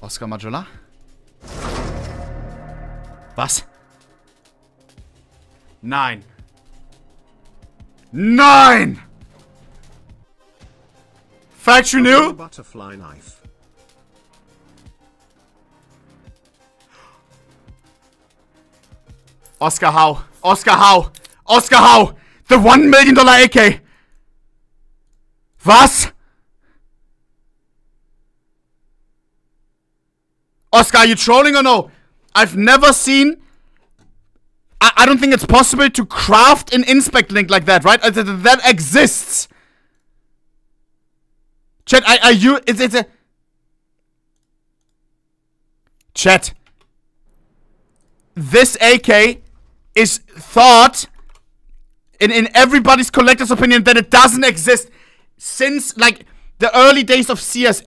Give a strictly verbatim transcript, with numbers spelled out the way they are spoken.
Oscar Majula? Was? Nein. Nein! Factory new? Butterfly knife. Oscar Howe. Oscar Howe. Oscar Howe. The one million dollar A K. Was? Oscar, are you trolling or no? I've never seen... I, I don't think it's possible to craft an inspect link like that, right? Uh, th th that exists. Chat, are, are you... It's, it's a... Chat. This A K is thought... In, in everybody's collector's opinion that it doesn't exist since, like, the early days of C S.